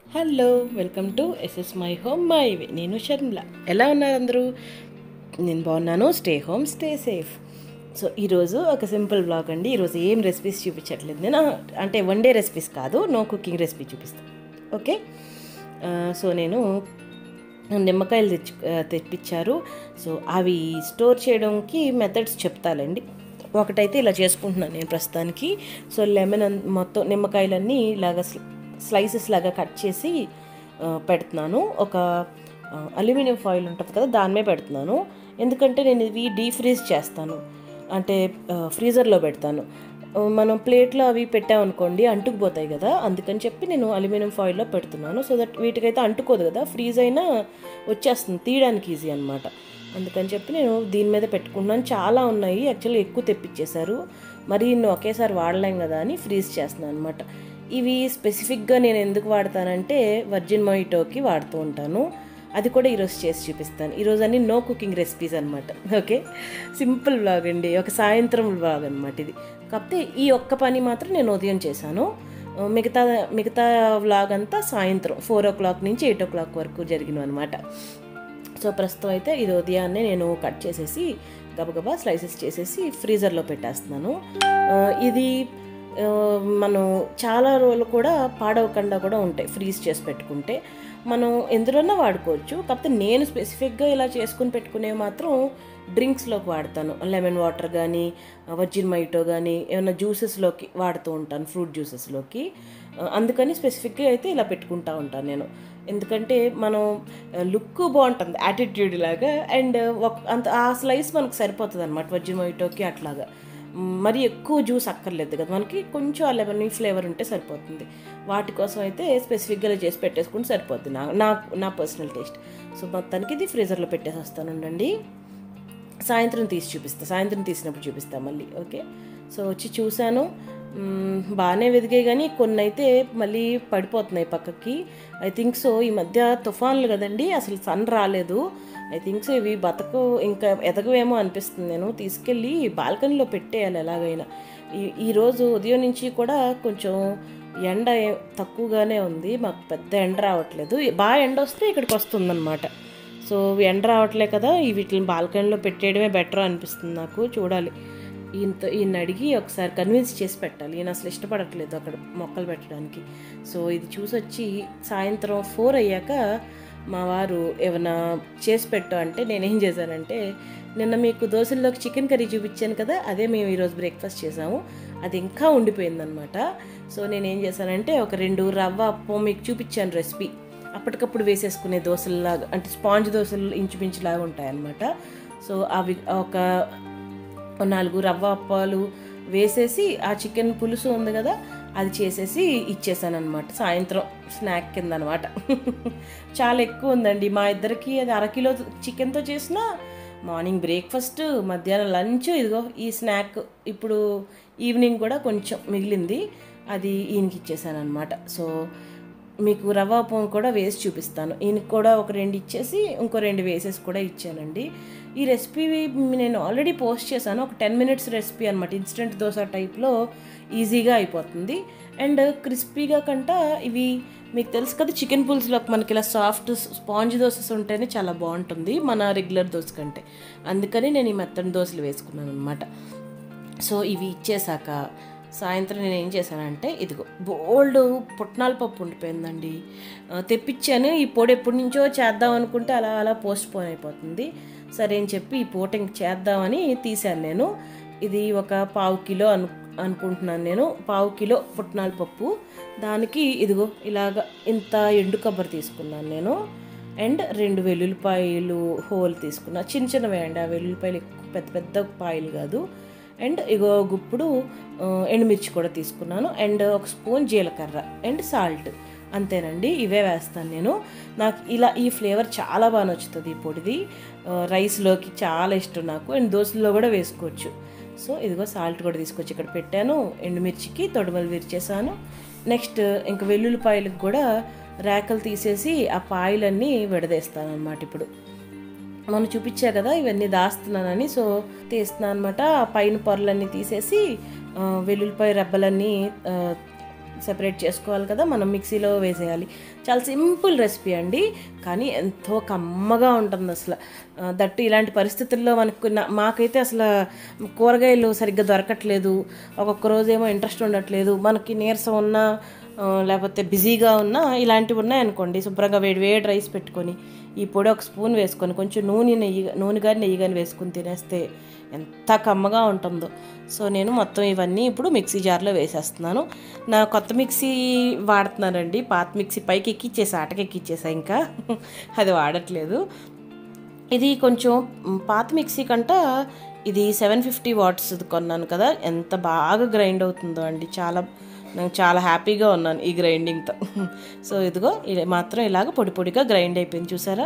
Hello, welcome to SS my home my way. నేను షర్మిల. ఎలా ఉన్నారు అందరూ? నేను బాగున్నాను. Stay home, stay safe. So ఈరోజు ఒక సింపుల్ బ్లాగ్ అండి. ఈరోజు ఏం రెసిపీస్ చూపించట్లేదు నేను, అంటే వన్ డే రెసిపీస్ కాదు, నో కుకింగ్ రెసిపీ చూపిస్తాను. ఓకే. సో నేను నిమ్మకాయలు తెప్పించారు. సో అవి స్టోర్ చేయడానికి మెథడ్స్ చెప్తానండి. ఒకటైతే ఇలా చేసుకుంటున్నాను నేను ప్రస్తుతానికి. సో లెమన్ మొత్తం నిమ్మకాయలన్నీ ఇలాగ స్లైసెస్ లాగా కట్ చేసి పెడుతున్నాను. ఒక అల్యూమినియం ఫాయిల్ ఉంటుంది కదా, దాని మీద పెడుతున్నాను. ఎందుకంటే నేను ఇవి డీఫ్రీజ్ చేస్తాను, అంటే ఫ్రీజర్లో పెడతాను. మనం ప్లేట్లో అవి పెట్టామనుకోండి అంటుకుపోతాయి కదా, అందుకని చెప్పి నేను అల్యూమినియం ఫాయిల్లో పెడుతున్నాను. సో దట్ వీటికైతే అంటుకోదు కదా, ఫ్రీజ్ అయినా వచ్చేస్తుంది, తీయడానికి ఈజీ అనమాట. అందుకని చెప్పి నేను దీని మీద పెట్టుకుంటున్నాను. చాలా ఉన్నాయి, యాక్చువల్లీ ఎక్కువ తెప్పించేశారు, మరి ఇన్ని ఒకేసారి వాడలేం కదా అని ఫ్రీజ్ చేస్తున్నాను అనమాట. ఇవి స్పెసిఫిక్గా నేను ఎందుకు వాడతానంటే వర్జిన్ మొయిటోకి వాడుతూ ఉంటాను. అది కూడా ఈరోజు చేసి చూపిస్తాను. ఈరోజు అన్ని నో కుకింగ్ రెసిపీస్ అనమాట. ఓకే, సింపుల్ వ్లాగ్ అండి, ఒక సాయంత్రం వ్లాగ్ అనమాట ఇది. కాకపోతే ఈ ఒక్క పని మాత్రం నేను ఉదయం చేశాను. మిగతా వ్లాగ్ అంతా సాయంత్రం 4 o'clock నుంచి 8 o'clock వరకు జరిగినవి అనమాట. సో ప్రస్తుతం అయితే ఇది ఉదయాన్నే నేను కట్ చేసేసి గబగబా స్లైసెస్ చేసేసి ఫ్రీజర్లో పెట్టేస్తున్నాను. ఇది మనం చాలా రోజులు కూడా పాడవకుండా కూడా ఉంటాయి ఫ్రీజ్ చేసి పెట్టుకుంటే. మనం ఎందులోన్నా వాడుకోవచ్చు. కాకపోతే నేను స్పెసిఫిక్గా ఇలా చేసుకుని పెట్టుకునేవి మాత్రం డ్రింక్స్లోకి వాడతాను. లెమన్ వాటర్ కానీ, వర్జిన్ మొయిటో కానీ, ఏమైనా జ్యూసెస్లోకి వాడుతూ ఉంటాను, ఫ్రూట్ జ్యూసెస్లోకి. అందుకని స్పెసిఫిక్గా అయితే ఇలా పెట్టుకుంటూ ఉంటాను నేను. ఎందుకంటే మనం లుక్ బాగుంటుంది, యాటిట్యూడ్ లాగా, అండ్ అంత ఆ స్లైస్ మనకు సరిపోతుంది అనమాట వర్జిన్ మొయిటోకి. అట్లాగా మరి ఎక్కువ జ్యూస్ అక్కర్లేదు కదా మనకి, కొంచెం ఆ లెమన్ ఫ్లేవర్ ఉంటే సరిపోతుంది. వాటి కోసం అయితే స్పెసిఫిక్గా చేసి పెట్టేసుకుంటే సరిపోతుంది, నా పర్సనల్ టేస్ట్. సో మొత్తానికి ఇది ఫ్రీజర్లో పెట్టేసి వస్తాను ఉండండి. సాయంత్రం తీసినప్పుడు చూపిస్తాను మళ్ళీ. ఓకే. సో వచ్చి చూశాను, బాగానే వెదిగాయి, కానీ కొన్ని అయితే మళ్ళీ పడిపోతున్నాయి పక్కకి. ఐ థింక్ సో ఈ మధ్య తుఫాన్లు కదండి, అసలు సన్ రాలేదు. ఐ థింక్ సో ఇవి ఇంకా ఎదగవేమో అనిపిస్తుంది. నేను తీసుకెళ్ళి బాల్కనీలో పెట్టేయాలి ఎలాగైనా. ఈరోజు ఉదయం నుంచి కూడా కొంచెం ఎండ తక్కువగానే ఉంది, మాకు పెద్ద ఎండ రావట్లేదు. బాగా ఎండ వస్తే ఇక్కడికి వస్తుందన్నమాట. సో ఎండ రావట్లే కదా, వీటిని బాల్కనీలో పెట్టేయడమే బెటర్ అనిపిస్తుంది నాకు. చూడాలి, ఈయన అడిగి ఒకసారి కన్విన్స్ చేసి పెట్టాలి. ఈయన అసలు ఇష్టపడట్లేదు అక్కడ మొక్కలు పెట్టడానికి. సో ఇది చూసొచ్చి సాయంత్రం 4 అయ్యాక మా వారు ఏమైనా చేసి పెట్టు అంటే నేనేం చేశానంటే, నిన్న మీకు దోశల్లోకి చికెన్ కర్రీ చూపించాను కదా, అదే మేము ఈరోజు బ్రేక్ఫాస్ట్ చేసాము. అది ఇంకా ఉండిపోయిందనమాట. సో నేనేం చేశానంటే ఒక 2 రవ్వ అప్పం మీకు చూపించాను రెసిపీ, అప్పటికప్పుడు వేసేసుకునే దోశల్లాగా, అంటే స్పాంజ్ దోశలు ఇంచుమించులాగా ఉంటాయన్నమాట. సో అవి ఒక 4 రవ్వ అప్పాలు వేసేసి ఆ చికెన్ పులుసు ఉంది కదా అది చేసేసి ఇచ్చేసాను అనమాట. సాయంత్రం స్నాక్ కింద అనమాట. చాలా ఎక్కువ ఉందండి మా ఇద్దరికి. అది 1/2 కిలో చికెన్తో చేసిన మార్నింగ్ బ్రేక్ఫాస్ట్, మధ్యాహ్నం లంచ్, ఇదిగో ఈ స్నాక్ ఇప్పుడు ఈవినింగ్ కూడా కొంచెం మిగిలింది, అది ఈయనకి ఇచ్చేసాను అనమాట. సో మీకు రవ్వ అప్పం కూడా వేసి చూపిస్తాను. ఈయనకి కూడా ఒక 2 ఇచ్చేసి ఇంకో 2 వేసేసి కూడా ఇచ్చానండి. ఈ రెసిపీ నేను ఆల్రెడీ పోస్ట్ చేశాను, ఒక 10 minutes రెసిపీ అనమాట. ఇన్స్టెంట్ దోశ టైప్లో ఈజీగా అయిపోతుంది, అండ్ క్రిస్పీగా కంట ఇవి మీకు తెలుసు కదా, చికెన్ పులుసులోకి మనకి ఇలా సాఫ్ట్ స్పాంజ్ దోశస్ ఉంటేనే చాలా బాగుంటుంది మన రెగ్యులర్ దోశ కంటే. అందుకని నేను ఈ మెత్తని దోశలు వేసుకున్నాను అనమాట. సో ఇవి ఇచ్చేసాక సాయంత్రం నేను ఏం చేశానంటే, ఇదిగో బోల్డ్ పుట్నాల పప్పు ఉండిపోయిందండి, తెప్పించాను. ఈ పొడి ఎప్పటి నుంచో చేద్దాం అనుకుంటే అలా పోస్ట్ పోన్ అయిపోతుంది. సరే అని చెప్పి ఈ పూట ఇంక చేద్దామని తీశాను నేను. ఇది ఒక 1/2 కిలో అనుకుంటున్నాను నేను, 1/2 కిలో పుట్నాల పప్పు. దానికి ఇదిగో ఇలాగ ఇంత ఎండు కొబ్బరి తీసుకున్నాను నేను, అండ్ 2 వెల్లుల్లిపాయలు హోల్ తీసుకున్నా, చిన్నవి అండి. ఆ వెల్లుల్లిపాయలు పెద్ద పెద్ద పాయలు కాదు. అండ్ ఇగో గుప్పుడు ఎండుమిర్చి కూడా తీసుకున్నాను, అండ్ ఒక స్పూన్ జీలకర్ర అండ్ సాల్ట్. అంతేనండి, ఇవే వేస్తాను నేను. నాకు ఈ ఫ్లేవర్ చాలా బాగా నచ్చుతుంది ఈ పొడిది. రైస్లోకి చాలా ఇష్టం నాకు, అండ్ దోశల్లో కూడా వేసుకోవచ్చు. సో ఇదిగో సాల్ట్ కూడా తీసుకొచ్చి ఇక్కడ పెట్టాను. ఎండుమిర్చికి తొడుమలు విరిచేసాను. నెక్స్ట్ ఇంకా వెల్లుల్లిపాయలకు కూడా రేకలు తీసేసి ఆ పాయలన్నీ విడదీస్తాను అనమాట. ఇప్పుడు మనం చూపించా కదా ఇవన్నీ దాస్తున్నానని, సో తీస్తున్నాను అనమాట. ఆ పైన పొరలన్నీ తీసేసి వెల్లుల్లిపాయ రెబ్బలన్నీ సెపరేట్ చేసుకోవాలి కదా, మనం మిక్సీలో వేసేయాలి. చాలా సింపుల్ రెసిపీ అండి, కానీ ఎంతో కమ్మగా ఉంటుంది అసలు. దట్టు ఇలాంటి పరిస్థితుల్లో మాకైతే అసలు కూరగాయలు సరిగ్గా దొరకట్లేదు, ఒక్కొక్క రోజేమో ఇంట్రెస్ట్ ఉండట్లేదు, మనకి నీరసం ఉన్నా లేకపోతే బిజీగా ఉన్నా ఇలాంటివి ఉన్నాయనుకోండి, శుభ్రంగా వేడి వేడి రైస్ పెట్టుకొని ఈ పొడి ఒక స్పూన్ వేసుకొని కొంచెం నూనె కానీ నెయ్యి కానీ వేసుకుని తినేస్తే ఎంత కమ్మగా ఉంటుందో. సో నేను మొత్తం ఇవన్నీ ఇప్పుడు మిక్సీ జార్లో వేసేస్తున్నాను. నా కొత్త మిక్సీ వాడుతున్నానండి, పాత మిక్సీ పైకి ఎక్కిచ్చేసా, ఆటకి ఎక్కిచ్చేసా, ఇంకా అది వాడట్లేదు. ఇది కొంచెం పాత మిక్సీ కంట ఇది 750 వాట్స్ కొన్నాను కదా, ఎంత బాగా గ్రైండ్ అవుతుందో అండి. నేను చాలా హ్యాపీగా ఉన్నాను ఈ గ్రైండింగ్తో. సో ఇదిగో ఇది మాత్రం ఇలాగ పొడి పొడిగా గ్రైండ్ అయిపోయింది, చూసారా.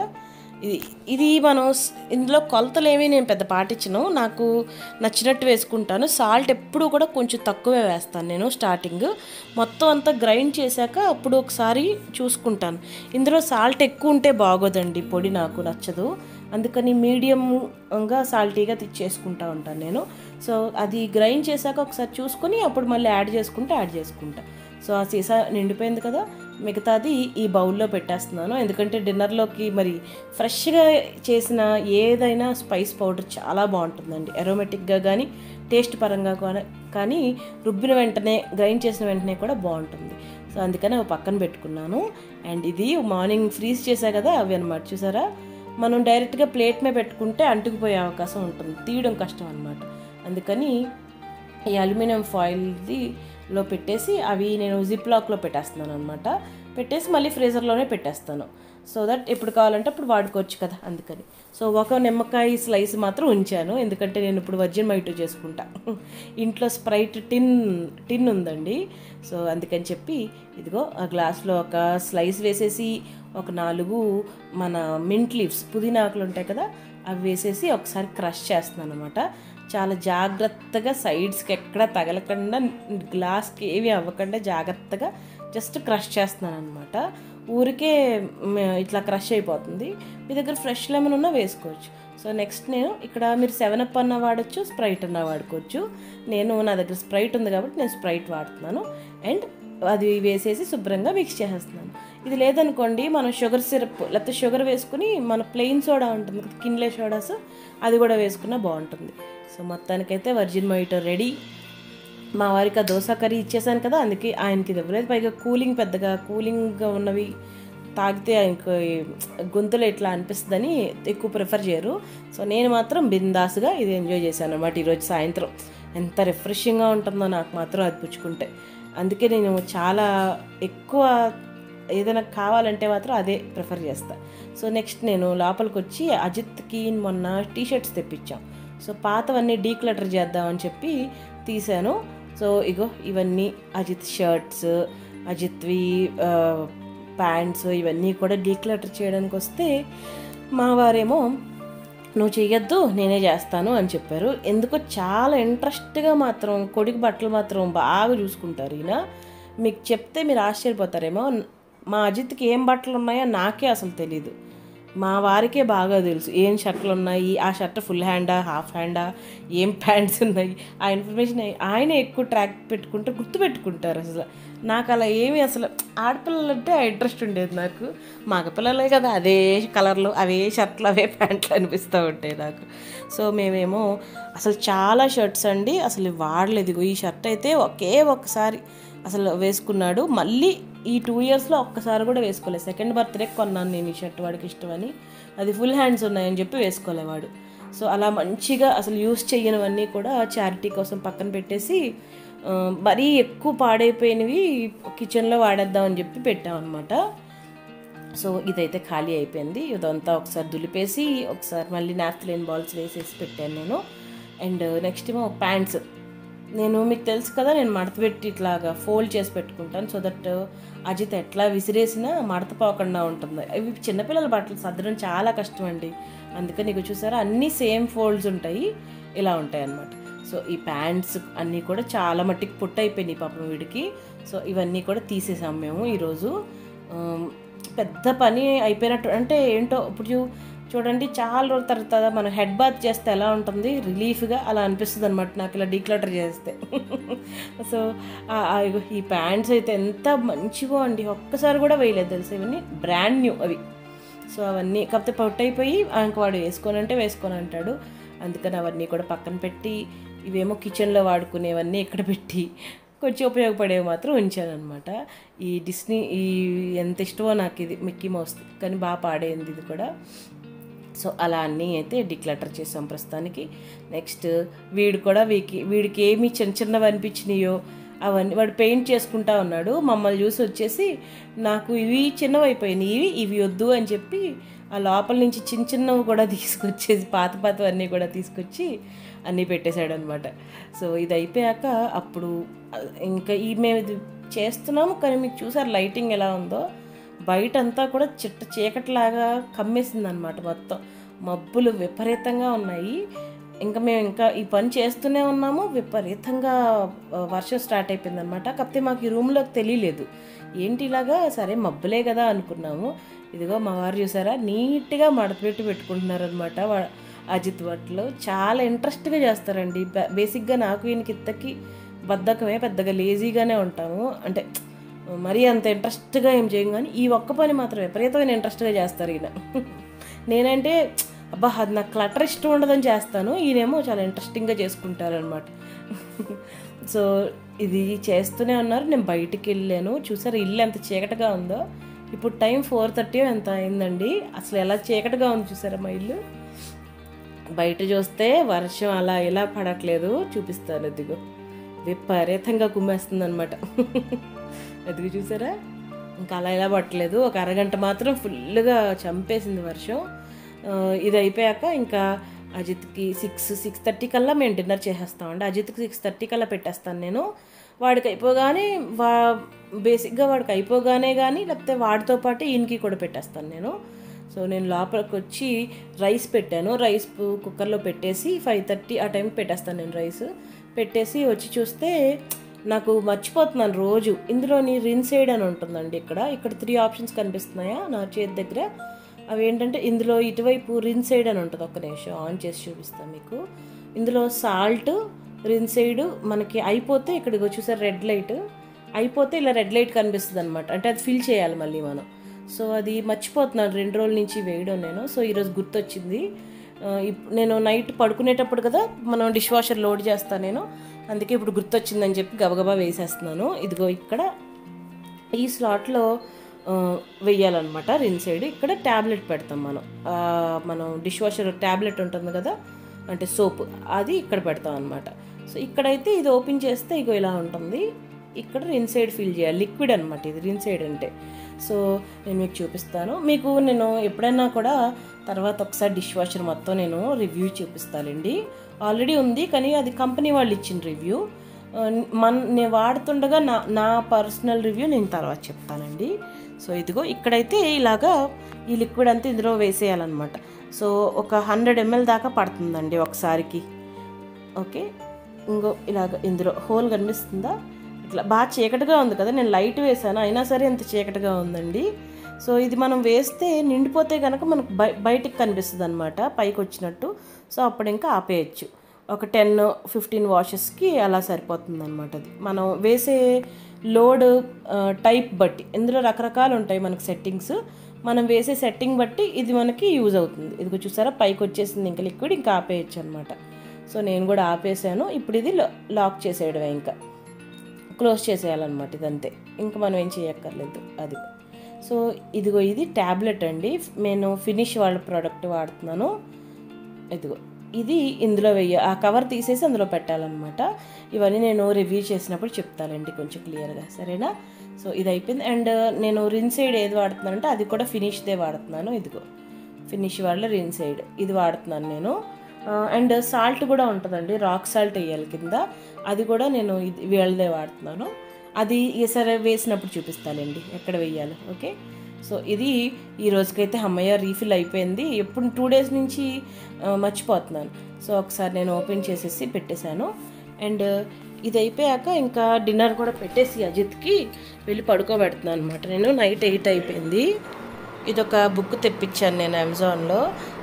ఇది మనం ఇందులో కొలతలేమీ నేను పెద్ద పాటించను, నాకు నచ్చినట్టు వేసుకుంటాను. సాల్ట్ ఎప్పుడు కూడా కొంచెం తక్కువే వేస్తాను నేను స్టార్టింగ్. మొత్తం అంతా గ్రైండ్ చేశాక అప్పుడు ఒకసారి చూసుకుంటాను. ఇందులో సాల్ట్ ఎక్కువ ఉంటే బాగోదండి, పొడి నాకు నచ్చదు, అందుకని మీడియంగా సాల్టీగా చేసుకుంటూ ఉంటాను నేను. సో అది గ్రైండ్ చేశాక ఒకసారి చూసుకొని అప్పుడు మళ్ళీ యాడ్ చేసుకుంటా. సో ఆ సీసా నిండిపోయింది కదా, మిగతాది ఈ బౌల్లో పెట్టేస్తున్నాను. ఎందుకంటే డిన్నర్లోకి మరి ఫ్రెష్గా చేసిన ఏదైనా స్పైస్ పౌడర్ చాలా బాగుంటుందండి, అరోమేటిక్గా కానీ టేస్ట్ పరంగా కానీ రుబ్బిన వెంటనే గ్రైండ్ చేసిన వెంటనే కూడా బాగుంటుంది. సో అందుకని అవి పక్కన పెట్టుకున్నాను. అండ్ ఇది మార్నింగ్ ఫ్రీజ్ చేశా కదా అవి అనమాట, చూసారా. మనం డైరెక్ట్గా ప్లేట్ మీద పెట్టుకుంటే అంటుకుపోయే అవకాశం ఉంటుంది, తీయడం కష్టం అనమాట. అందుకని ఈ అల్యూమినియం ఫాయిల్లో పెట్టేసి అవి నేను జిప్ లాక్లో పెట్టేస్తున్నాను అనమాట. పెట్టేసి మళ్ళీ ఫ్రీజర్లోనే పెట్టేస్తాను, సో దట్ ఎప్పుడు కావాలంటే అప్పుడు వాడుకోవచ్చు కదా, అందుకని. సో ఒక నిమ్మకాయ స్లైస్ మాత్రం ఉంచాను, ఎందుకంటే నేను ఇప్పుడు వర్జిన్ మైటో చేసుకుంటా. ఇంట్లో స్ప్రైట్ టిన్ ఉందండి, సో అందుకని చెప్పి ఇదిగో ఆ గ్లాస్లో ఒక స్లైస్ వేసేసి ఒక 4 మన మింట్ లీవ్స్, పుదీనా ఆకులు ఉంటాయి కదా, అవి వేసేసి ఒకసారి క్రష్ చేస్తున్నాను అనమాట. చాలా జాగ్రత్తగా సైడ్స్కి ఎక్కడ తగలకుండా, గ్లాస్కి ఏవి అవ్వకుండా జాగ్రత్తగా జస్ట్ క్రష్ చేస్తున్నాను అనమాట. ఊరికే ఇట్లా క్రష్ అయిపోతుంది. మీ దగ్గర ఫ్రెష్ లెమన్ ఉన్నా వేసుకోవచ్చు. సో నెక్స్ట్ నేను ఇక్కడ మీరు 7up అన్న వాడచ్చు, స్ప్రైట్ అన్న వాడుకోవచ్చు. నా దగ్గర స్ప్రైట్ ఉంది కాబట్టి నేను స్ప్రైట్ వాడుతున్నాను. అండ్ అది వేసేసి శుభ్రంగా మిక్స్ చేసేస్తున్నాను. ఇది లేదనుకోండి, మనం షుగర్ సిరప్ లేకపోతే షుగర్ వేసుకుని మన ప్లెయిన్ సోడా ఉంటుంది కదా, కిన్లే సోడాస్, అది కూడా వేసుకున్నా బాగుంటుంది. సో మొత్తానికైతే వర్జిన్ మొయిటో రెడీ. మా వారికి ఆ దోశ కర్రీ ఇచ్చేసాను కదా, అందుకే ఆయనకి ఇది ఇవ్వలేదు. పైగా పెద్దగా కూలింగ్గా ఉన్నవి తాగితే ఆయనకు గొంతులో ఇట్లా అనిపిస్తుందని ఎక్కువ ప్రిఫర్ చేయరు. సో నేను మాత్రం బిందాస్గా ఇది ఎంజాయ్ చేశాను అనమాట. ఈరోజు సాయంత్రం ఎంత రిఫ్రెషింగ్గా ఉంటుందో నాకు మాత్రం అది పుచ్చుకుంటే. అందుకే నేను చాలా ఎక్కువ ఏదైనా కావాలంటే మాత్రం అదే ప్రిఫర్ చేస్తాను. సో నెక్స్ట్ నేను లోపలికి వచ్చి అజిత్కి మొన్న టీషర్ట్స్ తెప్పించాం. సో పాతవన్నీ డీక్లటర్ చేద్దామని చెప్పి తీశాను. సో ఇగో ఇవన్నీ అజిత్ షర్ట్స్, అజిత్వి ప్యాంట్స్, ఇవన్నీ కూడా డీక్లటర్ చేయడానికి వస్తే మా వారేమో నువ్వు చెయ్యొద్దు నేనే చేస్తాను అని చెప్పారు. ఎందుకో చాలా ఇంట్రెస్ట్గా మాత్రం కొడుకు బట్టలు మాత్రం బాగా చూసుకుంటారు ఈయన. మీకు చెప్తే మీరు ఆశ్చర్యపోతారేమో, మా అజిత్కి ఏం బట్టలు ఉన్నాయో నాకే అసలు తెలీదు, మా వారికే బాగా తెలుసు ఏం షర్ట్లు ఉన్నాయి, ఆ షర్ట్ ఫుల్ హ్యాండా హాఫ్ హ్యాండా, ఏం ప్యాంట్స్ ఉన్నాయి, ఆ ఇన్ఫర్మేషన్ ఆయన ఎక్కువ ట్రాక్ గుర్తుపెట్టుకుంటారు. అసలు నాకు అలా ఏమి అసలు ఆడపిల్లలంటే ఆ ఇంట్రెస్ట్ ఉండేది నాకు. మగపిల్లలే కదా అదే కలర్లు అవే షర్ట్లు అవే ప్యాంట్లు అనిపిస్తూ ఉంటాయి నాకు. సో మేమేమో అసలు చాలా షర్ట్స్ అండి అసలు వాడలేదు. ఈ షర్ట్ అయితే ఒక్కసారి అసలు వేసుకున్నాడు, మళ్ళీ ఈ 2 yearsలో ఒక్కసారి కూడా వేసుకోలేదు. సెకండ్ బర్త్డే కొన్నాను నేను ఈ షర్ట్ వాడికి ఇష్టమని, అది ఫుల్ హ్యాండ్స్ ఉన్నాయని చెప్పి వేసుకోలేవాడు. సో అలా మంచిగా అసలు యూస్ చేయనివన్నీ కూడా చారిటీ కోసం పక్కన పెట్టేసి మరీ ఎక్కువ పాడైపోయినవి కిచెన్లో వాడేద్దామని చెప్పి పెట్టామన్నమాట. సో ఇదైతే ఖాళీ అయిపోయింది. ఇదంతా ఒకసారి దులిపేసి ఒకసారి మళ్ళీ నాఫ్థలిన్ బాల్స్ వేసేసి పెట్టాను నేను. అండ్ నెక్స్ట్ ఏమో ప్యాంట్స్, నేను మీకు తెలుసు కదా నేను మడత పెట్టి ఇట్లాగా ఫోల్డ్ చేసి పెట్టుకుంటాను, సో దట్ అజిత్ ఎట్లా విసిరేసినా మడత పోకుండా ఉంటుంది. ఇవి చిన్నపిల్లల బట్టలు సర్దడం చాలా కష్టం అండి, అందుకని నీకు చూసారా అన్నీ సేమ్ ఫోల్డ్స్ ఉంటాయి, ఇలా ఉంటాయి అన్నమాట. సో ఈ ప్యాంట్స్ అన్నీ కూడా చాలా మట్టికి పుట్ట అయిపోయినాయి పాపం వీడికి. సో ఇవన్నీ కూడా తీసేసాం మేము ఈరోజు. పెద్ద పని అయిపోయినట్టు అంటే ఏంటో ఇప్పుడు చూడండి చాలా రోజుల తర్వాత మనం హెడ్ బాత్ చేస్తే ఎలా ఉంటుంది, రిలీఫ్గా అలా అనిపిస్తుంది అనమాట నాకు ఇలా డీక్లటర్ చేస్తే. సో ఈ ప్యాంట్స్ అయితే ఎంత మంచిగా అండి, ఒక్కసారి కూడా వేయలేదు తెలుసు, ఇవన్నీ బ్రాండ్ న్యూ అవి. సో అవన్నీ కాకపోతే పొట్టు అయిపోయి ఇంక వాడు వేసుకోనంటే వేసుకొని అంటాడు, అందుకని అవన్నీ కూడా పక్కన పెట్టి ఇవేమో కిచెన్లో వాడుకునేవన్నీ ఇక్కడ పెట్టి కొంచెం ఉపయోగపడేవి మాత్రం ఉంచాను అనమాట. ఈ డిస్నీ ఎంత ఇష్టమో నాకు ఇది మిక్కీ మౌస్, కానీ బాగా పాడేది ఇది కూడా. సో అలా అన్నీ అయితే డిక్లటర్ చేసాం ప్రస్తుతానికి. నెక్స్ట్ వీడికి ఏమి చిన్నవి అనిపించినాయో అవన్నీ వాడు పెయింట్ చేసుకుంటా ఉన్నాడు. మమ్మల్ని చూసి వచ్చేసి నాకు ఇవి చిన్నవైపోయినాయి, ఇవి వద్దు అని చెప్పి ఆ లోపల నుంచి చిన్నవి కూడా తీసుకొచ్చేసి పాతవన్నీ కూడా తీసుకొచ్చి అన్నీ పెట్టేశాడు అనమాట. సో ఇది అయిపోయాక అప్పుడు ఇంకా మేము ఇది చేస్తున్నాము, కానీ మీకు చూసారు లైటింగ్ ఎలా ఉందో, బయట అంతా కూడా చీకట్లాగా కమ్మేసింది అనమాట. మొత్తం మబ్బులు విపరీతంగా ఉన్నాయి. మేము ఈ పని చేస్తూనే ఉన్నాము, విపరీతంగా వర్షం స్టార్ట్ అయిపోయింది అనమాట. కాకపోతే మాకు ఈ రూమ్లోకి తెలియలేదు ఏంటి ఇలాగా, సరే మబ్బులే కదా అనుకున్నాము. ఇదిగో మా వారు చూసారా నీట్గా మడతపెట్టి పెట్టుకుంటున్నారు అనమాట. అజిత్ బట్టలు చాలా ఇంట్రెస్ట్గా చేస్తారండి. బేసిక్గా నాకు ఈయనకి ఇత్తకి బద్ధకమే, పెద్దగా లేజీగానే ఉంటాము, అంటే మరీ అంత ఇంట్రెస్ట్గా ఏం చేయం, కానీ ఈ ఒక్క పని మాత్రం విపరీతమైన ఇంట్రెస్ట్గా చేస్తారు ఈయన. నేనంటే అబ్బా అది నాకు క్లటర్ ఇష్టం ఉండదని చేస్తాను, ఈయనేమో చాలా ఇంట్రెస్టింగ్గా చేసుకుంటారనమాట. సో ఇది చేస్తూనే ఉన్నారు. నేను బయటికి వెళ్ళాను, చూసారు ఇల్లు ఎంత చీకటిగా ఉందో. ఇప్పుడు టైం 4:30 ఎంత అయిందండి, అసలు ఎలా చీకటిగా ఉంది చూసారా మా ఇల్లు. బయట చూస్తే వర్షం అలా ఇలా పడట్లేదు, చూపిస్తాను. ఇదిగో విపరీతంగా కుమ్మేస్తుంది అనమాట. ఎదుగు చూసారా, ఇంకా అలా ఇలా పట్టలేదు. ఒక అరగంట మాత్రం ఫుల్గా చంపేసింది వర్షం. ఇది అయిపోయాక ఇంకా అజిత్కి 6:30 కల్లా మేము డిన్నర్ చేసేస్తామండి. అజిత్కి 6:30 కల్లా పెట్టేస్తాను నేను. వాడికి అయిపోగానే బేసిక్గా వాడికి అయిపోగానే కానీ లేకపోతే వాడితో పాటు ఈయనకి కూడా పెట్టేస్తాను నేను. సో నేను లోపలికి వచ్చి రైస్ పెట్టాను, రైస్ కుక్కర్లో పెట్టేసి 5:30 ఆ టైంకి పెట్టేస్తాను నేను. రైస్ పెట్టేసి వచ్చి చూస్తే నాకు మర్చిపోతున్నాను రోజు, ఇందులోని రిన్సైడ్ అని ఉంటుందండి. ఇక్కడ 3 ఆప్షన్స్ కనిపిస్తున్నాయా నా చేతి దగ్గర, అవి ఏంటంటే ఇందులో ఇటువైపు రిన్సైడ్ అని ఉంటుంది. ఒక్క నిమిషం ఆన్ చేసి చూపిస్తాను మీకు. ఇందులో సాల్ట్, రిన్సైడ్ మనకి అయిపోతే ఇక్కడికి చూసారు రెడ్ లైట్ అయిపోతే ఇలా రెడ్ లైట్ కనిపిస్తుంది అనమాట, అంటే అది ఫిల్ చేయాలి మళ్ళీ మనం. సో అది మర్చిపోతున్నాను 2 రోజుల నుంచి వేయడం నేను. సో ఈరోజు గుర్తొచ్చింది. నేను నైట్ పడుకునేటప్పుడు కదా మనం డిష్ వాషర్ లోడ్ చేస్తాను నేను, అందుకే ఇప్పుడు గుర్తొచ్చిందని చెప్పి గబగబా వేసేస్తున్నాను. ఇదిగో ఇక్కడ ఈ స్లాట్లో వేయాలన్నమాట రిన్సైడ్. ఇక్కడ ట్యాబ్లెట్ పెడతాం మనం డిష్ వాషర్ ట్యాబ్లెట్ ఉంటుంది కదా, అంటే సోప్, అది ఇక్కడ పెడతాం అనమాట. సో ఇక్కడైతే ఇది ఓపెన్ చేస్తే ఇగో ఇలా ఉంటుంది. ఇక్కడ రిన్సైడ్ ఫిల్ చేయాలి, లిక్విడ్ అనమాట ఇది రిన్సైడ్ అంటే. సో నేను మీకు చూపిస్తాను. మీకు నేను ఎప్పుడైనా కూడా తర్వాత ఒకసారి డిష్ వాషర్ మొత్తం నేను రివ్యూ చూపిస్తానండి. ఆల్రెడీ ఉంది, కానీ అది కంపెనీ వాళ్ళు ఇచ్చిన రివ్యూ. నేను వాడుతుండగా నా పర్సనల్ రివ్యూ నేను తర్వాత చెప్తానండి. సో ఇదిగో ఇక్కడైతే ఇలాగా ఈ లిక్విడ్ అంతా ఇందులో వేసేయాలన్నమాట. సో ఒక 100 ml దాకా పడుతుందండి ఒకసారికి. ఓకే, ఇంకో ఇలాగ ఇందులో హోల్ కనిపిస్తుందా, ఇట్లా బాగా చీకటిగా ఉంది కదా, నేను లైట్ వేసాను అయినా సరే ఎంత చీకటిగా ఉందండి. సో ఇది మనం వేస్తే నిండిపోతే కనుక మనకు బయటికి కనిపిస్తుంది అనమాట, పైకి వచ్చినట్టు. సో అప్పుడు ఇంకా ఆపేయచ్చు. ఒక 10-15 వాషెస్కి అలా సరిపోతుంది అనమాట. అది మనం వేసే లోడ్ టైప్ బట్టి, ఇందులో రకరకాలు ఉంటాయి మనకు సెట్టింగ్స్. మనం వేసే సెట్టింగ్ బట్టి ఇది మనకి యూజ్ అవుతుంది. ఇదిగో చూసారా పైకి వచ్చేసింది ఇంకా లిక్విడ్, ఇంకా ఆపేయచ్చు అనమాట. సో నేను కూడా ఆపేసాను. ఇప్పుడు ఇది లాక్ చేసేయడమే, ఇంకా క్లోజ్ చేసేయాలన్నమాట. ఇదంతే, ఇంకా మనం ఏం చేయక్కర్లేదు. అది సో ఇదిగో ఇది ట్యాబ్లెట్ అండి, నేను ఫినిష్ వాళ్ళ ప్రోడక్ట్ వాడుతున్నాను. ఇదిగో ఇది ఇందులో ఆ కవర్ తీసేసి అందులో పెట్టాలన్నమాట. ఇవన్నీ నేను రివ్యూ చేసినప్పుడు చెప్తానండి కొంచెం క్లియర్గా, సరేనా. సో ఇది అయిపోయింది. అండ్ నేను రిన్సైడ్ ఏది వాడుతున్నానంటే అది కూడా ఫినిష్దే వాడుతున్నాను. ఇదిగో ఫినిష్ వాళ్ళ రిన్సైడ్ ఇది వాడుతున్నాను నేను. అండ్ సాల్ట్ కూడా ఉంటుందండి, రాక్ సాల్ట్ వేయాలి కింద, అది కూడా నేను వీళ్ళదే వాడుతున్నాను. అది సరే వేసినప్పుడు చూపిస్తానండి ఎక్కడ వేయాలి. ఓకే, సో ఇది ఈ రోజుకైతే అమ్మయ్య రీఫిల్ అయిపోయింది. ఎప్పుడు 2 days నుంచి మర్చిపోతున్నాను. సో ఒకసారి నేను ఓపెన్ చేసేసి పెట్టేశాను. అండ్ ఇది అయిపోయాక ఇంకా డిన్నర్ కూడా పెట్టేసి అజిత్కి వెళ్ళి పడుకోబెడుతున్నాను అనమాట. నేను నైట్ 8 అయిపోయింది. ఇదొక బుక్ తెప్పించాను నేను అమెజాన్లో,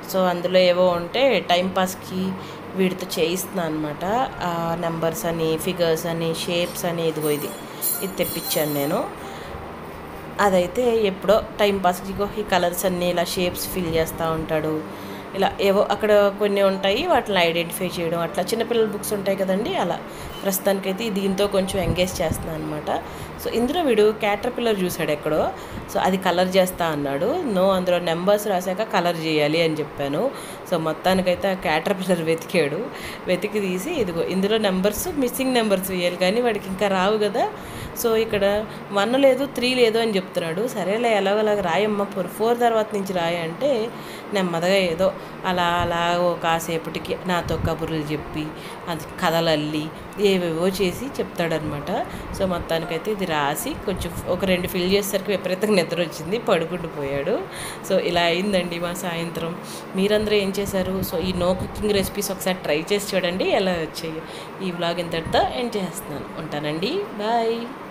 సో అందులో ఏవో ఉంటే టైంపాస్కి వీటితో చేయిస్తున్నాను అనమాట. నెంబర్స్ అని, ఫిగర్స్ అని, షేప్స్ అని, ఇది తెప్పించాను నేను. అదైతే ఎప్పుడో టైంపాస్కి ఈ కలర్స్ అన్నీ ఇలా షేప్స్ ఫిల్ చేస్తూ ఉంటాడు. ఇలా ఏవో అక్కడ కొన్ని ఉంటాయి, వాటిని ఐడెంటిఫై చేయడం, అట్లా చిన్నపిల్లల బుక్స్ ఉంటాయి కదండి, అలా ప్రస్తుతానికైతే దీంతో కొంచెం ఎంగేజ్ చేస్తున్నాను అనమాట. సో ఇందులో వీడు క్యాటర్పిల్లర్ చూసాడు ఎక్కడో, సో అది కలర్ చేస్తా అన్నాడు. నో, అందులో నెంబర్స్ రాశాక కలర్ చేయాలి అని చెప్పాను. సో మొత్తానికైతే ఆ క్యాటర్పిల్లర్ వెతికి తీసి ఇదిగో ఇందులో నెంబర్స్, మిస్సింగ్ నెంబర్స్ వేయాలి, కానీ వాడికి ఇంకా రావు కదా. సో ఇక్కడ 1 లేదు 3 లేదు అని చెప్తున్నాడు. సరేలే ఎలాగోలాగ రాయమ్మ, 4 తర్వాత నుంచి రాయ అంటే నెమ్మదిగా ఏదో అలా కాసేపటికి నాతో కబుర్లు చెప్పి అది కథలల్లి ఏవేవో చేసి చెప్తాడనమాట. సో మొత్తానికైతే ఇది రాసి కొంచెం ఒక 2 ఫిల్ చేసేసరికి విపరీతంగా నిద్ర వచ్చింది, పడుకుంటూ పోయాడు. సో ఇలా అయిందండి మా సాయంత్రం. మీరందరూ ఏం చేశారు? సో ఈ నో కుకింగ్ రెసిపీస్ ఒకసారి ట్రై చేసి చూడండి ఎలా వచ్చాయి. ఈ వ్లాగ్ ఇంతటితో ఎండ్ చేస్తున్నాను. ఉంటానండి, బాయ్.